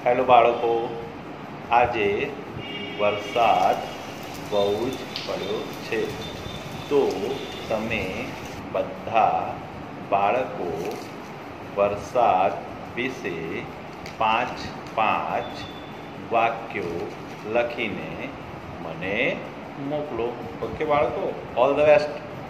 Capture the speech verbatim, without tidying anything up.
Hello બાળકો, આજે વરસાદ બહુ જ પડ્યો છે. તો તમે બધા બાળકો વરસાદ વિશે પાંચ પાંચ વાક્યો લખીને મને મોકલો. ઓકે બાળકો, ઓલ ધ બેસ્ટ.